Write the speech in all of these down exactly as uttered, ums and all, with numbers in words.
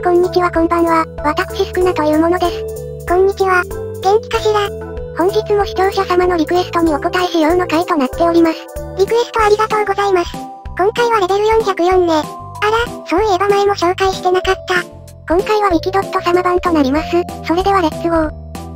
こんにちはこんばんは、私スクナというものです。こんにちは。元気かしら？本日も視聴者様のリクエストにお答えしようの回となっております。リクエストありがとうございます。今回はレベルよんひゃくよんね。あら、そういえば前も紹介してなかった。今回はウィキドット様版となります。それではレッツゴー。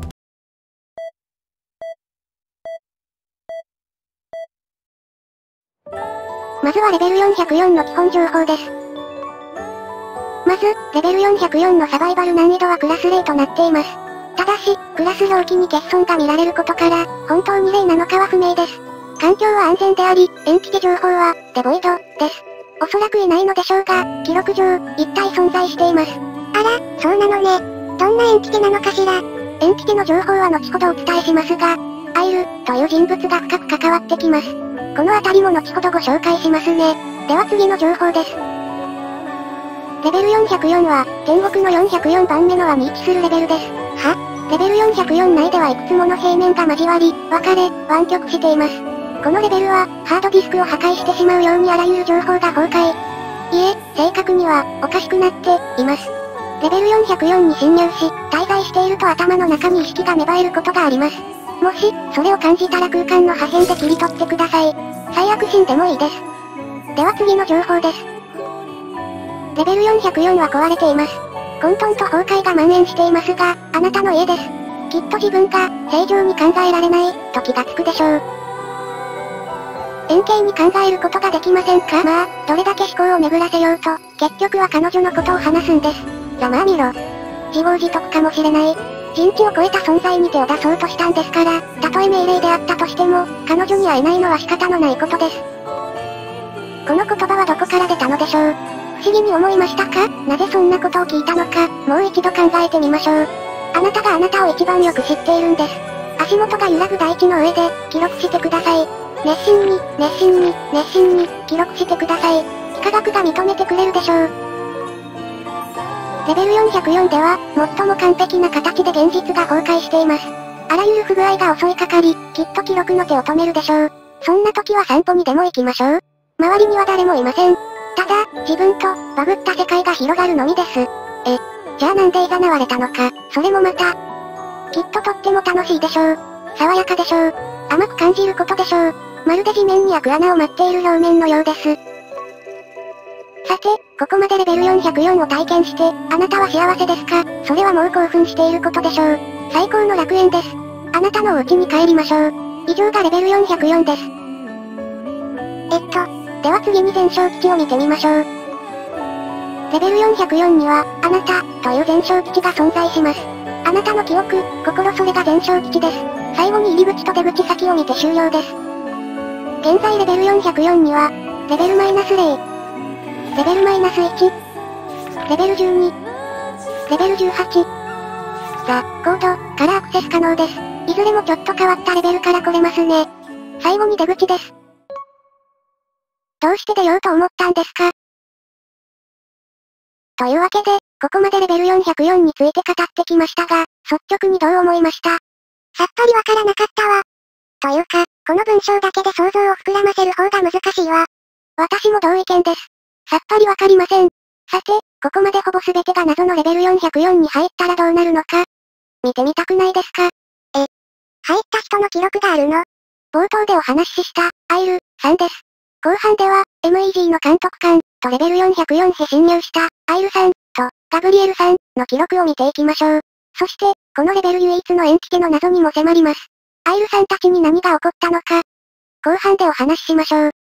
まずはレベルよんひゃくよんの基本情報です。まず、レベルよんひゃくよんのサバイバル難易度はクラスレイとなっています。ただし、クラス表記に欠損が見られることから、本当にレイなのかは不明です。環境は安全であり、延期手情報は、デボイド、です。おそらくいないのでしょうが、記録上、一体存在しています。あら、そうなのね。どんな延期手なのかしら。延期手の情報は後ほどお伝えしますが、アイル、という人物が深く関わってきます。このあたりも後ほどご紹介しますね。では次の情報です。レベルよんひゃくよんは、天国のよんひゃくよんばんめの輪に位置するレベルです。は？レベルよんひゃくよん内ではいくつもの平面が交わり、分かれ、湾曲しています。このレベルは、ハードディスクを破壊してしまうようにあらゆる情報が崩壊。いえ、正確には、おかしくなって、います。レベルよんひゃくよんに侵入し、滞在していると頭の中に意識が芽生えることがあります。もし、それを感じたら空間の破片で切り取ってください。最悪死んでもいいです。では次の情報です。レベルよんひゃくよんは壊れています。混沌と崩壊が蔓延していますが、あなたの家です。きっと自分が、正常に考えられない、と気がつくでしょう。円形に考えることができませんか？まあ、どれだけ思考を巡らせようと、結局は彼女のことを話すんです。ざまあ見ろ。自業自得かもしれない。人知を超えた存在に手を出そうとしたんですから、たとえ命令であったとしても、彼女に会えないのは仕方のないことです。この言葉はどこから出たのでしょう？不思議に思いましたか？なぜそんなことを聞いたのか、もう一度考えてみましょう。あなたがあなたを一番よく知っているんです。足元が揺らぐ大地の上で、記録してください。熱心に、熱心に、熱心に、記録してください。幾何学が認めてくれるでしょう。レベルよんひゃくよんでは、最も完璧な形で現実が崩壊しています。あらゆる不具合が襲いかかり、きっと記録の手を止めるでしょう。そんな時は散歩にでも行きましょう。周りには誰もいません。ただ、自分と、バグった世界が広がるのみです。え、じゃあなんで誘われたのか、それもまた。きっととっても楽しいでしょう。爽やかでしょう。甘く感じることでしょう。まるで地面に開く穴を待っている表面のようです。さて、ここまでレベルよんひゃくよんを体験して、あなたは幸せですか？それはもう興奮していることでしょう。最高の楽園です。あなたのお家に帰りましょう。以上がレベルよんひゃくよんです。えっと、では次に全焼基地を見てみましょう。レベルよんひゃくよんには、あなた、という全焼基地が存在します。あなたの記憶、心それが全焼基地です。最後に入り口と出口先を見て終了です。現在レベルよんひゃくよんには、レベルマイナスゼロ、レベルマイナスいち、レベルじゅうに、レベルじゅうはち、ザ・コード、からアクセス可能です。いずれもちょっと変わったレベルから来れますね。最後に出口です。どうして出ようと思ったんですか？というわけで、ここまでレベルよんひゃくよんについて語ってきましたが、率直にどう思いました？さっぱりわからなかったわ。というか、この文章だけで想像を膨らませる方が難しいわ。私も同意見です。さっぱりわかりません。さて、ここまでほぼ全てが謎のレベルよんひゃくよんに入ったらどうなるのか。見てみたくないですか？え、入った人の記録があるの？冒頭でお話しした、アイル、さんです。後半では、エムイージー の監督官、とレベルよんひゃくよんへ侵入した、アイルさん、と、ガブリエルさん、の記録を見ていきましょう。そして、このレベル唯一の延期手の謎にも迫ります。アイルさんたちに何が起こったのか。後半でお話ししましょう。